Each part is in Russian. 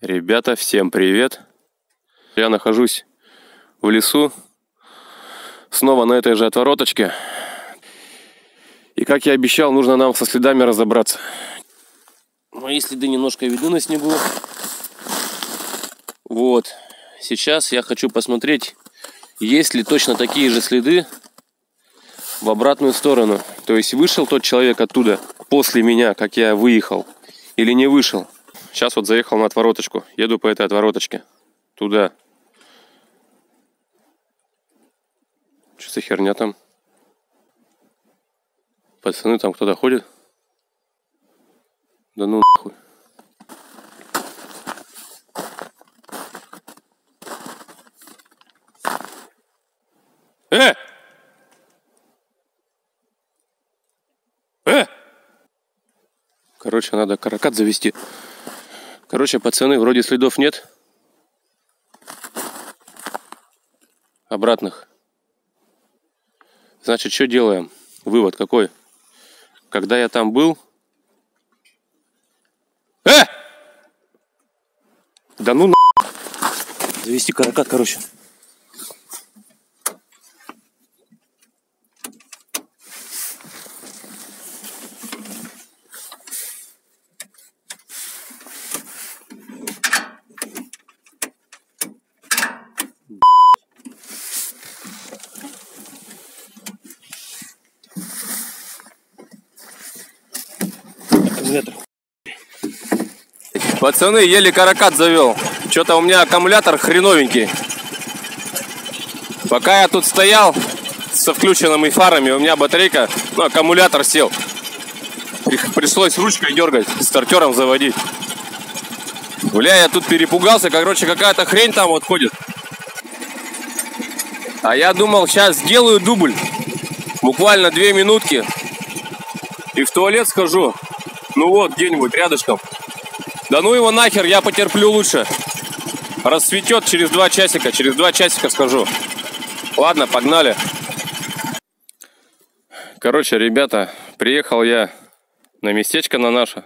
Ребята, всем привет! Я нахожусь в лесу, снова на этой же отвороточке. И как я обещал, нужно нам со следами разобраться. Мои следы немножко видны на снегу. Вот, сейчас я хочу посмотреть, есть ли точно такие же следы в обратную сторону. То есть вышел тот человек оттуда после меня, как я выехал, или не вышел. Сейчас вот заехал на отвороточку. Еду по этой отвороточке. Туда. Что за херня там? Пацаны, там кто-то ходит? Да ну нахуй. Короче, надо каракат завести. Короче, пацаны, вроде следов нет. Обратных. Значит, что делаем? Вывод какой? Когда я там был... Да ну нахуй! Завести каракат, короче. Пацаны, еле каракат завел. Что-то у меня аккумулятор хреновенький. Пока я тут стоял со включенными фарами, у меня батарейка, аккумулятор сел. Пришлось ручкой дергать, стартером заводить. Бля, я тут перепугался, короче, какая-то хрень там вот ходит. А я думал, сейчас сделаю дубль. Буквально 2 минутки. И в туалет схожу. Ну вот, где-нибудь рядышком. Да ну его нахер, я потерплю лучше. Расцветет через 2 часика. Через 2 часика схожу. Ладно, погнали. Короче, ребята, приехал я на местечко на наше.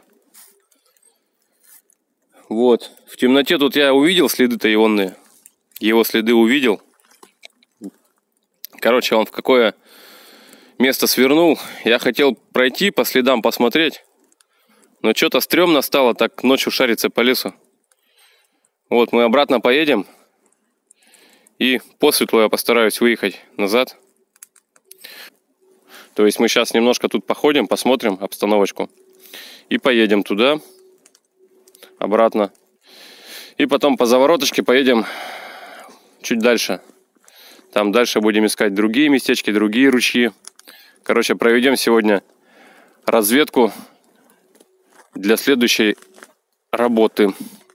Вот. В темноте тут я увидел следы-то ионные. Его следы увидел. Короче, он в какое место свернул. Я хотел пройти по следам посмотреть. Но что-то стрёмно стало так ночью шариться по лесу. Вот, мы обратно поедем. И по светлу я постараюсь выехать назад. То есть мы сейчас немножко тут походим, посмотрим обстановочку. И поедем туда. Обратно. И потом по завороточке поедем чуть дальше. Там дальше будем искать другие местечки, другие ручьи. Короче, проведем сегодня разведку для следующей работы.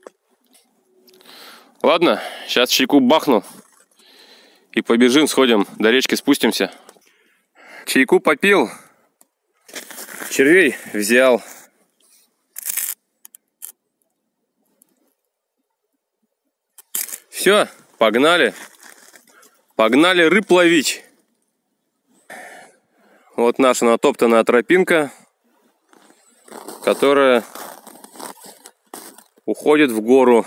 Ладно, сейчас чайку бахну. И побежим, сходим, до речки спустимся. Чайку попил. Червей взял. Все, погнали. Погнали рыб ловить. Вот наша натоптанная тропинка, которая уходит в гору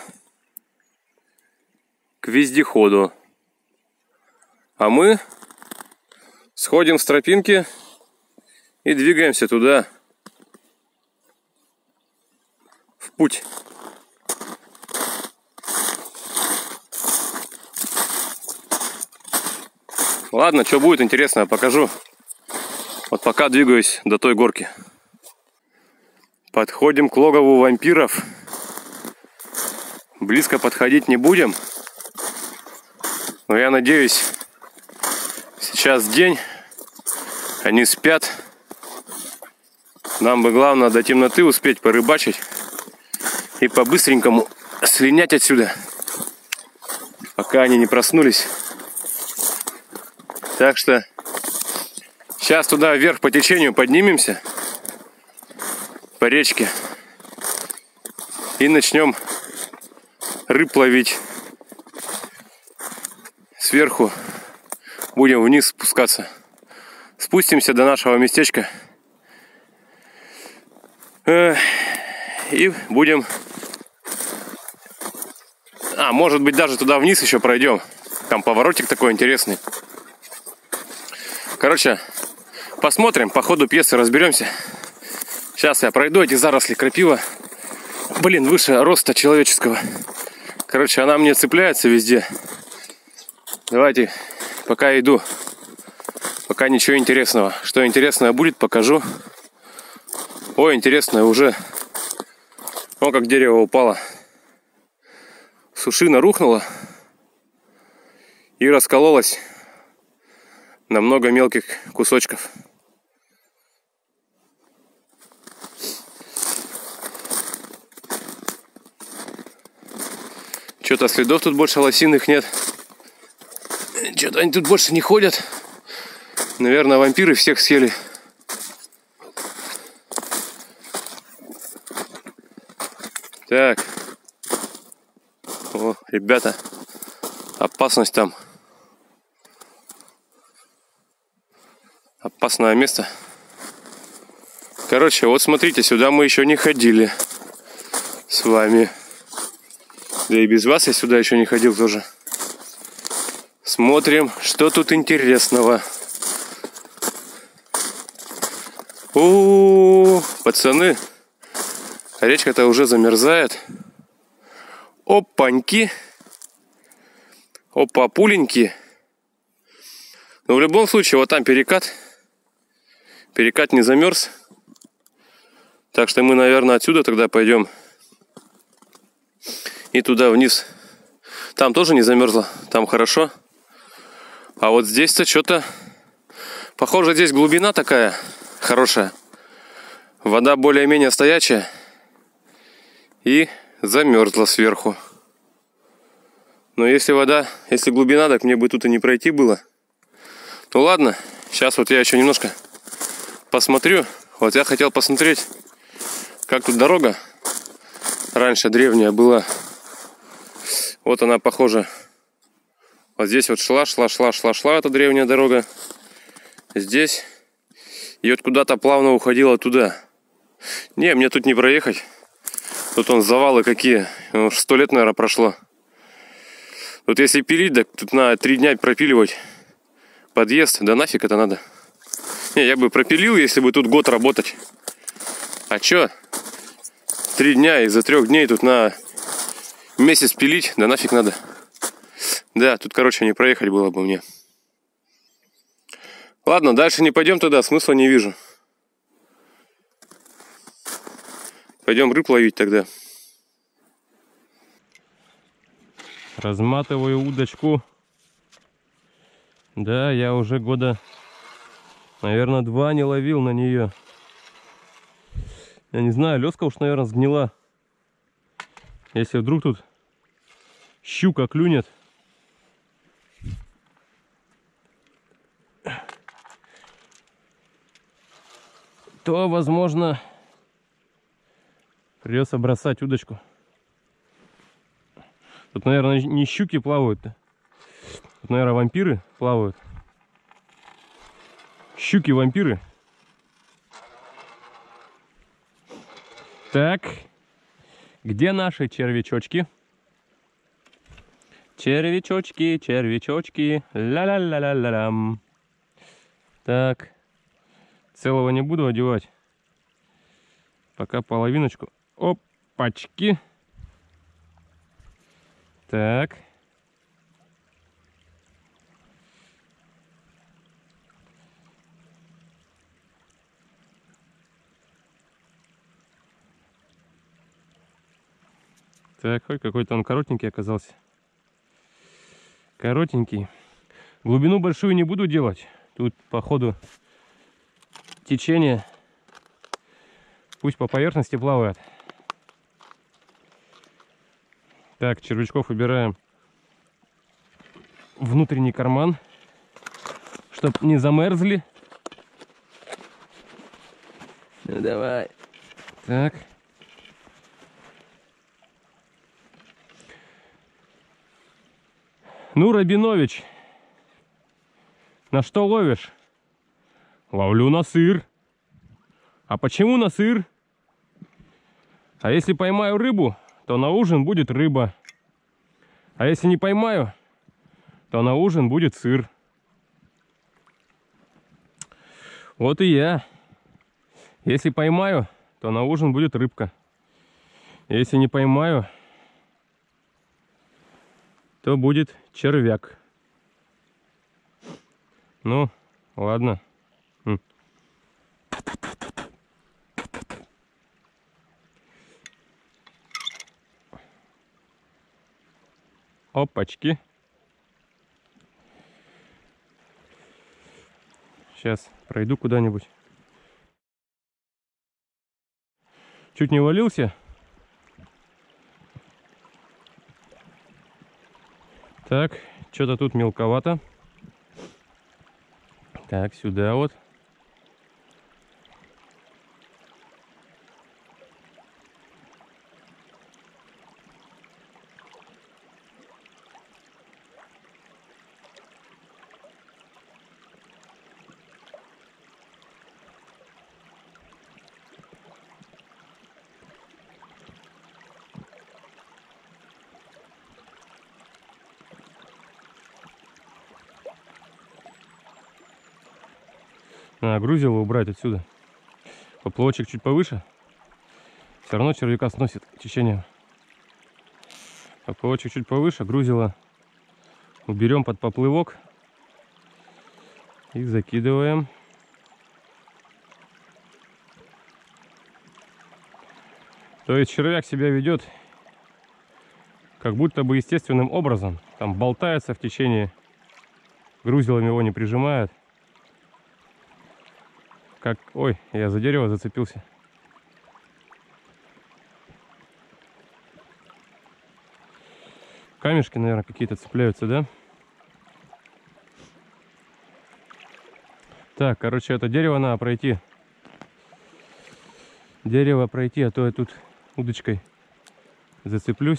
к вездеходу. А мы сходим с тропинки и двигаемся туда, в путь. Ладно, что будет интересно, я покажу. Вот пока двигаюсь до той горки. Подходим к логову вампиров. Близко подходить не будем. Но я надеюсь, сейчас день, они спят. Нам бы главное до темноты успеть порыбачить и по-быстренькому слинять отсюда, пока они не проснулись. Так что сейчас туда вверх по течению поднимемся, по речке, и начнем рыб ловить. Сверху будем вниз спускаться. Спустимся до нашего местечка и будем А, может быть, даже туда вниз еще пройдем. Там поворотик такой интересный. Короче, посмотрим, по ходу пьесы разберемся. Сейчас я пройду эти заросли крапива. Блин, выше роста человеческого. Короче, она мне цепляется везде. Давайте, пока я иду. Пока ничего интересного. Что интересное будет, покажу. Ой, интересное уже. О, как дерево упало. Сушина рухнула и раскололась на много мелких кусочков. Что-то следов тут больше лосиных нет. Что-то они тут больше не ходят. Наверное, вампиры всех съели. Так. О, ребята. Опасность там. Опасное место. Короче, вот смотрите, сюда мы еще не ходили с вами. Да и без вас я сюда еще не ходил тоже. Смотрим, что тут интересного. У-у-у, пацаны, речка-то уже замерзает. Опаньки. Опа-пуленьки. Но в любом случае, вот там перекат. Перекат не замерз. Так что мы, наверное, отсюда тогда пойдем. И туда вниз. Там тоже не замерзло. Там хорошо. А вот здесь-то что-то... Похоже, здесь глубина такая хорошая. Вода более-менее стоячая. И замерзла сверху. Но если глубина, так мне бы тут и не пройти было. Ну ладно. Сейчас вот я еще немножко посмотрю. Вот я хотел посмотреть, как тут дорога раньше древняя была. Вот она похожа. Вот здесь вот шла эта древняя дорога. Здесь. И вот куда-то плавно уходила туда. Не, мне тут не проехать. Тут он завалы какие. 100 лет, наверное, прошло. Вот если пилить, так тут на 3 дня пропиливать подъезд. Да нафиг это надо. Не, я бы пропилил, если бы тут год работать. А чё? 3 дня из-за 3 дней тут на месяц пилить, да нафиг надо. Да, тут, короче, не проехать было бы мне. Ладно, дальше не пойдем туда, смысла не вижу. Пойдем рыб ловить тогда. Разматываю удочку. Да, я уже года, наверное, 2 не ловил на нее. Я не знаю, леска уж, наверное, сгнила. Если вдруг тут щука клюнет. То, возможно, придется бросать удочку. Тут, наверное, не щуки плавают. Тут, наверное, вампиры плавают. Щуки-вампиры. Так. Где наши червячочки? Червячочки, червячочки. Ля-ля-ля-ля-ля-лям. Так. Целого не буду одевать. Пока половиночку. Опачки. Так. Так, ой, какой-то он коротенький оказался. Коротенький. Глубину большую не буду делать. Тут, походу, течение. Пусть по поверхности плавает. Так, червячков убираем в внутренний карман, чтоб не замерзли. Ну давай. Так. Ну, Рабинович, на что ловишь? Ловлю на сыр. А почему на сыр? А если поймаю рыбу, то на ужин будет рыба. А если не поймаю, то на ужин будет сыр. Вот и я. Если поймаю, то на ужин будет рыбка. Если не поймаю, то будет червяк. Ну, ладно. Опачки. Сейчас пройду куда-нибудь. Чуть не валился. Так, что-то тут мелковато. Так, сюда вот. Грузило убрать отсюда. Поплавочек чуть повыше. Все равно червяка сносит течением. Поплавочек чуть повыше, грузило уберем под поплывок. И закидываем. То есть червяк себя ведет как будто бы естественным образом. Там болтается в течение. Грузилом его не прижимает. Как... Ой, я за дерево зацепился. Камешки, наверное, какие-то цепляются, да? Так, короче, это дерево надо пройти. Дерево пройти, а то я тут удочкой зацеплюсь.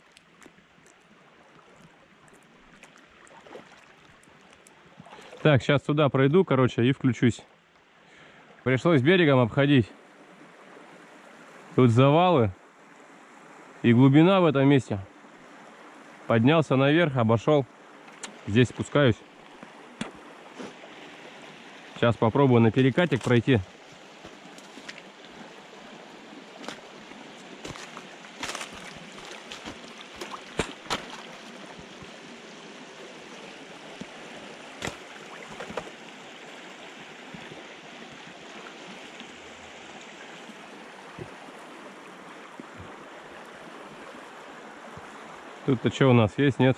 Так, сейчас сюда пройду, короче, и включусь. Пришлось берегом обходить. Тут завалы и глубина в этом месте. Поднялся наверх, обошел. Здесь спускаюсь. Сейчас попробую на перекатик пройти. Тут-то что у нас есть, нет?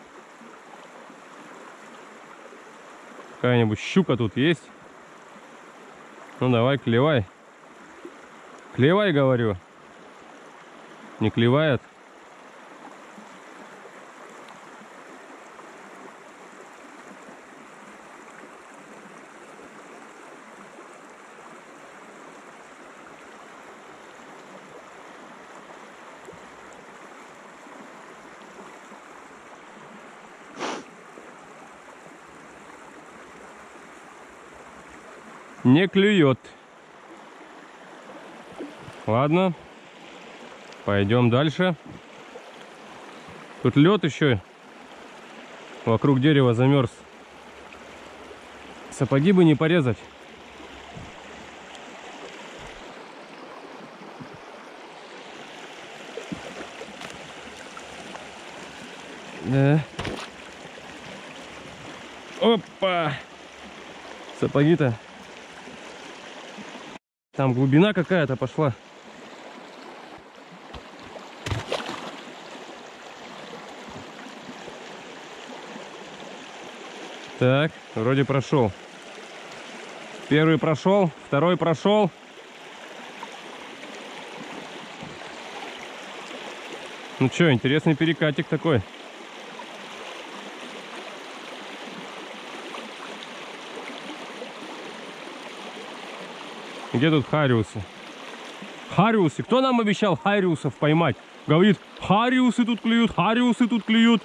Какая-нибудь щука тут есть? Ну давай, клевай. Клевай, говорю. Не клевает. Не клюет. Ладно. Пойдем дальше. Тут лед еще. Вокруг дерева замерз. Сапоги бы не порезать. Да. Опа! Сапоги-то. Там глубина какая-то пошла. Так, вроде прошел. Первый прошел, второй прошел. Ну что, интересный перекатик такой. Где тут хариусы? Хариусы. Кто нам обещал хариусов поймать? Говорит, хариусы тут клюют, хариусы тут клюют.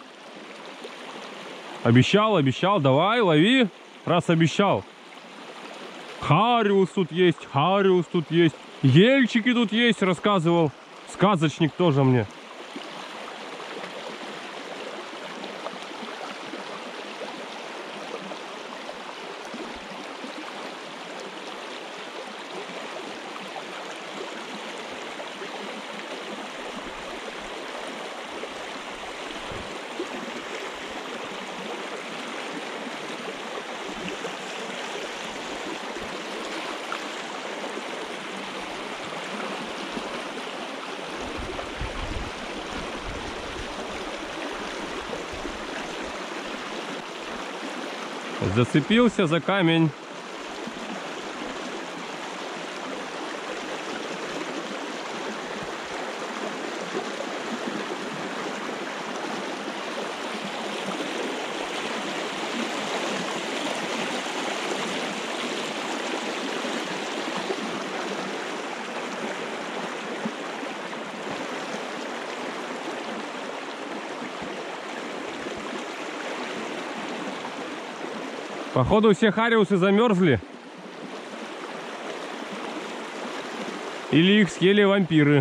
Обещал, обещал. Давай, лови, раз обещал. Хариус тут есть, хариус тут есть. Ельчики тут есть, рассказывал. Сказочник тоже мне. Зацепился за камень. Походу все хариусы замерзли. Или их съели вампиры.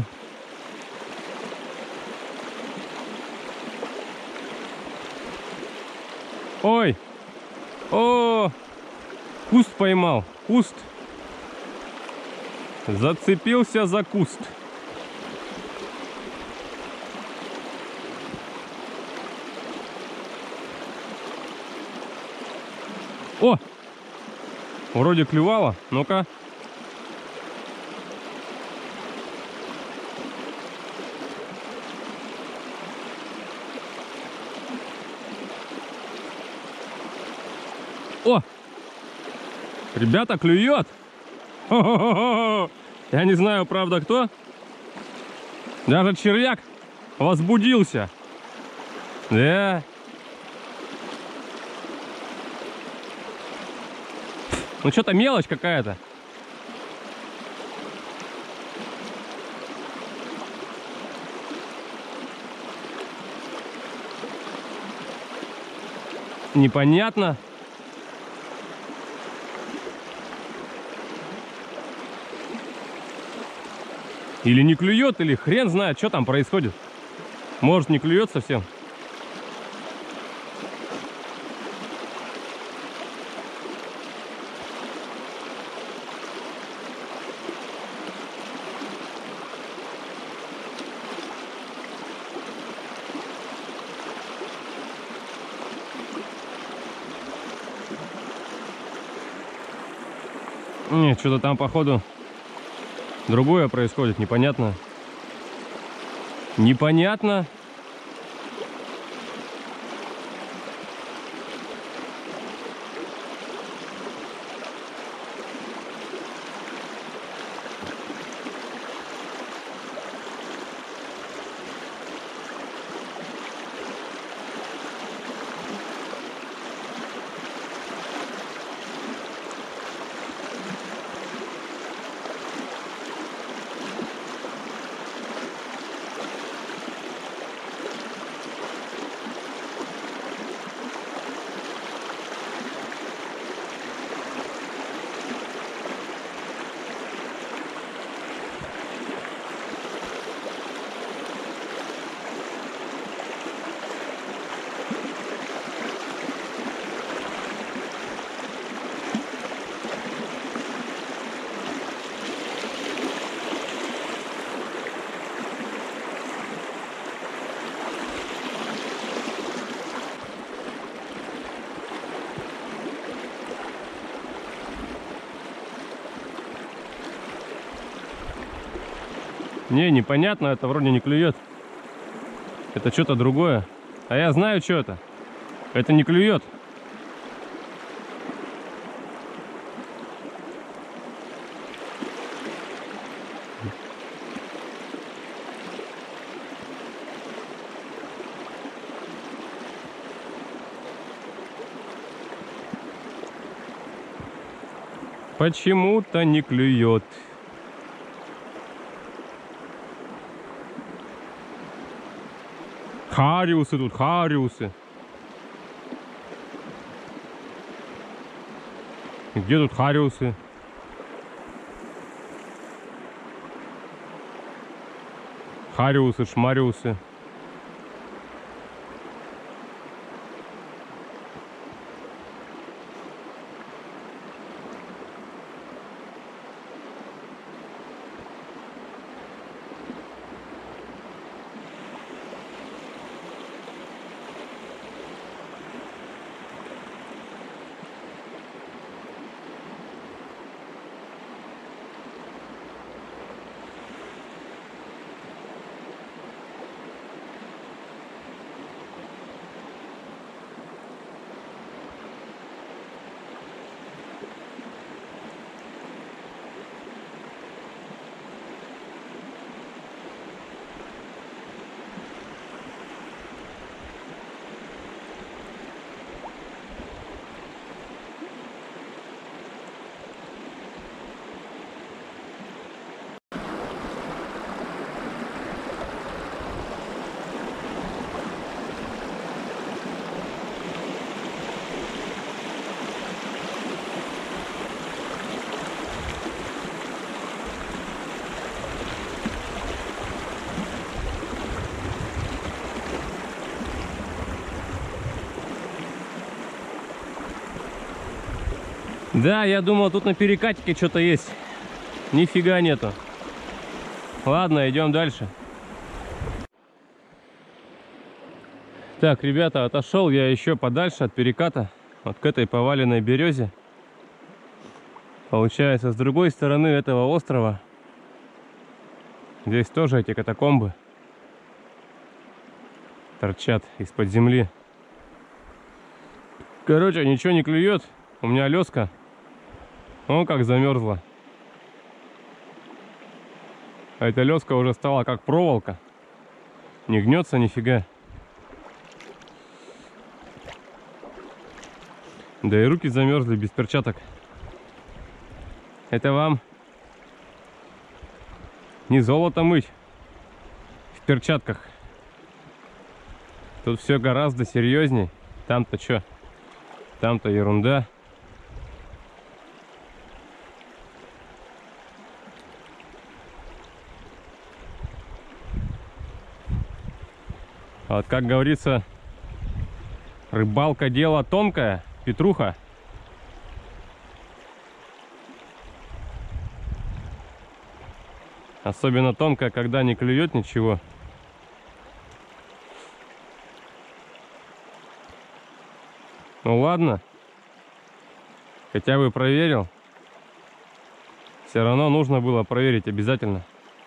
Ой! О! Куст поймал. Куст. Зацепился за куст. О! Вроде клювало. Ну-ка. О! Ребята, клюет! Хо-хо-хо-хо! Я не знаю, правда, кто. Даже червяк возбудился. Да. Ну что-то мелочь какая-то. Непонятно. Или не клюет, или хрен знает, что там происходит. Может, не клюет совсем. Не, что-то там, походу, другое происходит, непонятно. Непонятно. Не, непонятно, это вроде не клюет. Это что-то другое. А я знаю, что это. Это не клюет. Почему-то не клюет. Хариусы тут, хариусы. Где тут хариусы? Хариусы, шмариусы. Да, я думал, тут на перекатике что-то есть. Нифига нету. Ладно, идем дальше. Так, ребята, отошел я еще подальше от переката. Вот к этой поваленной березе. Получается, с другой стороны этого острова здесь тоже эти катакомбы торчат из-под земли. Короче, ничего не клюет. У меня леска. О, как замерзла. А эта леска уже стала как проволока. Не гнется нифига. Да и руки замерзли без перчаток. Это вам не золото мыть в перчатках. Тут все гораздо серьезней. Там-то что? Там-то ерунда. Вот как говорится, рыбалка дело тонкое, Петруха. Особенно тонкое, когда не клюет ничего. Ну ладно, хотя бы проверил. Все равно нужно было проверить обязательно.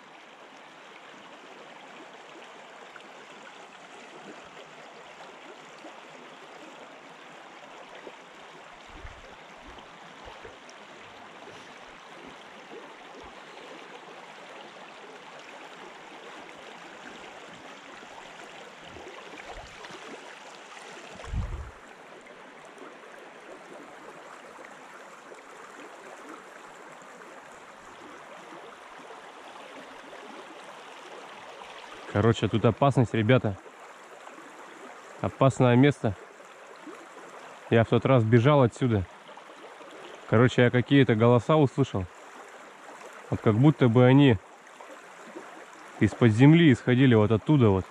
Короче, тут опасность, ребята. Опасное место. Я в тот раз бежал отсюда. Короче, я какие-то голоса услышал. Вот как будто бы они из-под земли исходили вот оттуда вот.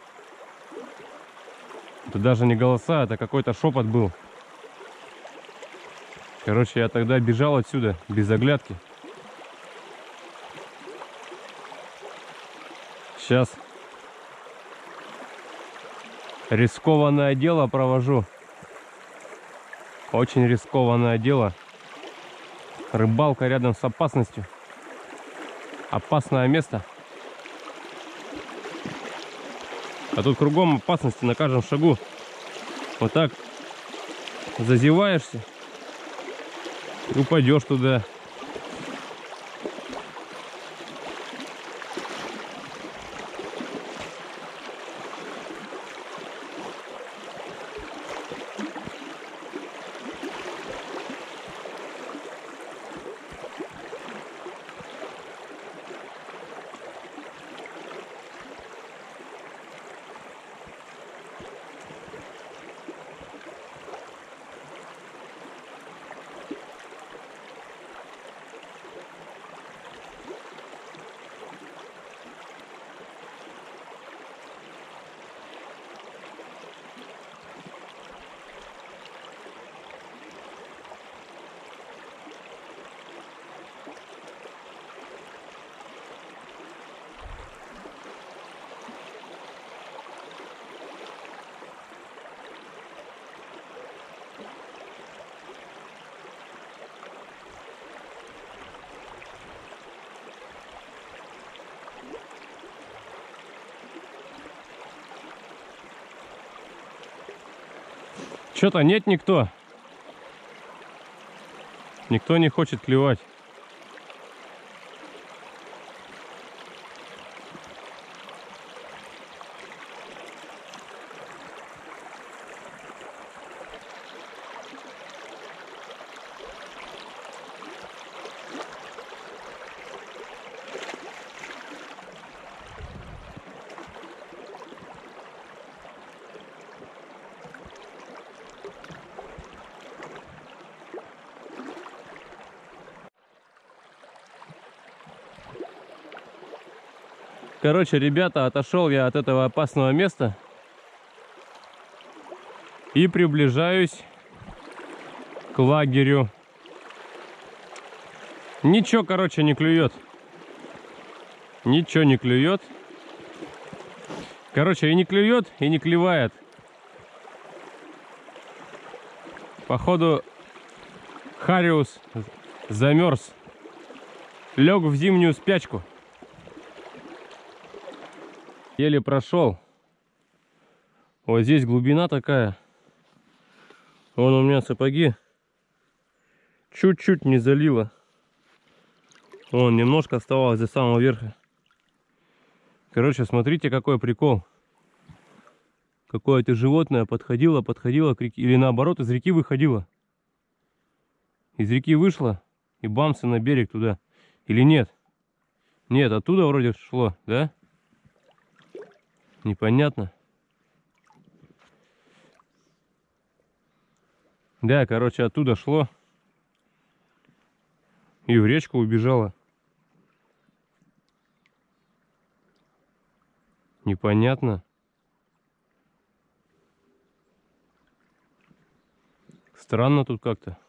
Это даже не голоса, это какой-то шепот был. Короче, я тогда бежал отсюда без оглядки. Сейчас рискованное дело провожу. Очень рискованное дело. Рыбалка рядом с опасностью. Опасное место. А тут кругом опасности на каждом шагу. Вот так зазеваешься и упадешь туда. Что-то нет никто. Никто не хочет клевать. Короче, ребята, отошел я от этого опасного места и приближаюсь к лагерю. Ничего, короче, не клюет. Ничего не клюет. Короче, и не клюет, и не клевает. Походу, Хариус замерз. Лег в зимнюю спячку. Еле прошел. Вот здесь глубина такая. Вон у меня сапоги. Чуть-чуть не залило. Вон немножко оставалось до самого верха. Короче, смотрите, какой прикол. Какое-то животное подходило к реке. Или наоборот, из реки выходило. Из реки вышло и бамсы на берег туда. Или нет? Нет, оттуда вроде шло, да? Непонятно. Да, короче, оттуда шло. И в речку убежало. Непонятно. Странно тут как-то.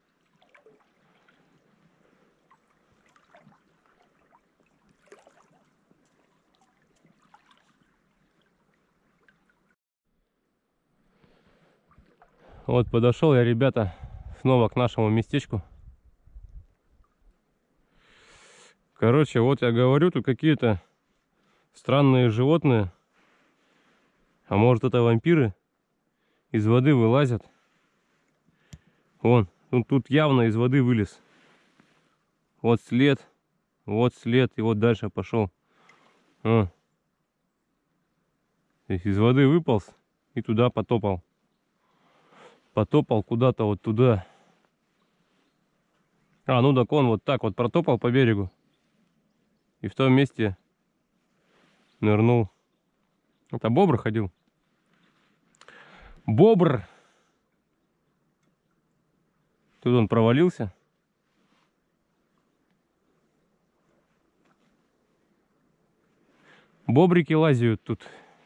Вот подошел я, ребята, снова к нашему местечку. Короче, вот я говорю, тут какие-то странные животные. А может, это вампиры из воды вылазят. Вон, тут явно из воды вылез. Вот след, и вот дальше пошел. То есть из воды выполз и туда потопал. Потопал куда-то вот туда. Ну так он вот так вот протопал по берегу. И в том месте нырнул. Это бобр ходил. Бобр! Тут он провалился. Бобрики лазят тут.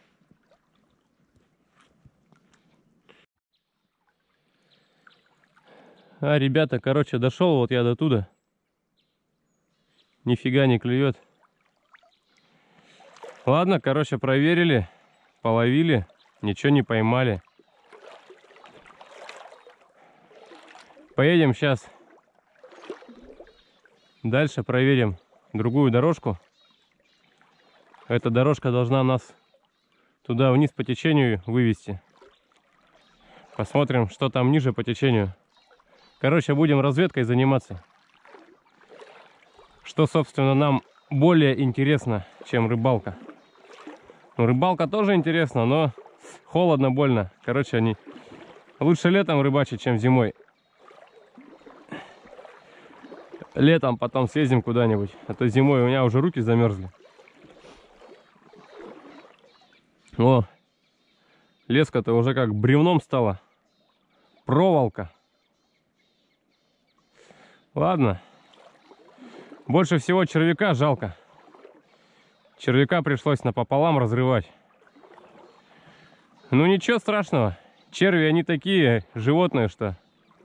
Ребята, короче, дошел вот я до туда. Нифига не клюет. Ладно, короче, проверили, половили, ничего не поймали. Поедем сейчас дальше, проверим другую дорожку. Эта дорожка должна нас туда вниз по течению вывести. Посмотрим, что там ниже по течению. Короче, будем разведкой заниматься. Что, собственно, нам более интересно, чем рыбалка. Ну, рыбалка тоже интересна, но холодно, больно. Короче, они лучше летом рыбачить, чем зимой. Летом потом съездим куда-нибудь, а то зимой у меня уже руки замерзли. О, леска-то уже как бревном стала. Проволока. Ладно. Больше всего червяка жалко. Червяка пришлось напополам разрывать. Ну ничего страшного. Черви, они такие животные, что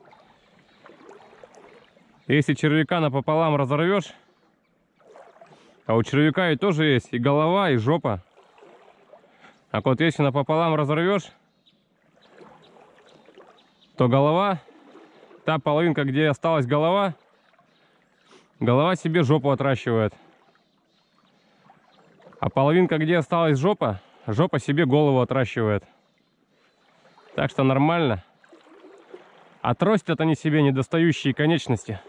если червяка напополам разорвешь, а у червяка и тоже есть и голова, и жопа. А вот если напополам разорвешь, то голова, та половинка, где осталась голова, голова себе жопу отращивает. А половинка, где осталась жопа, жопа себе голову отращивает. Так что нормально. Отростят они себе недостающие конечности.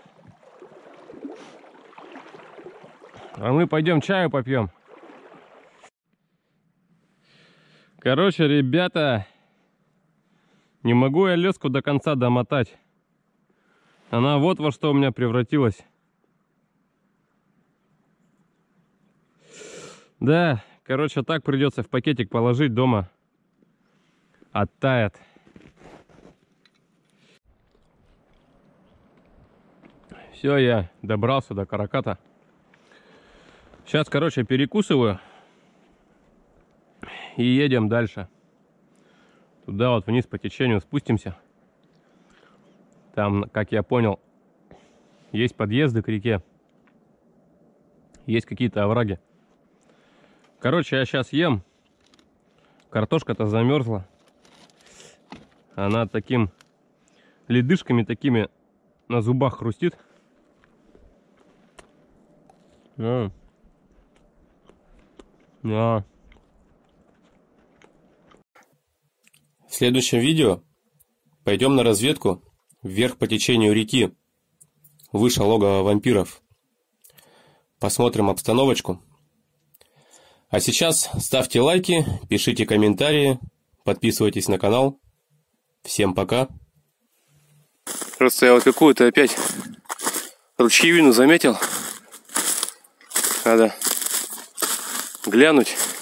А мы пойдем чаю попьем. Короче, ребята, не могу я леску до конца домотать. Она вот во что у меня превратилась. Да, короче, так придется в пакетик положить дома. Оттает. Все, я добрался до Караката. Сейчас, короче, перекусываю. И едем дальше. Туда вот вниз по течению спустимся. Там, как я понял, Есть подъезды к реке. Есть какие-то овраги. Короче, я сейчас ем. Картошка-то замерзла. Она таким ледышками такими на зубах хрустит. В следующем видео пойдем на разведку вверх по течению реки, выше логова вампиров. Посмотрим обстановочку. А сейчас ставьте лайки, пишите комментарии, подписывайтесь на канал. Всем пока. Просто я вот какую-то опять ручьевину заметил. Надо глянуть.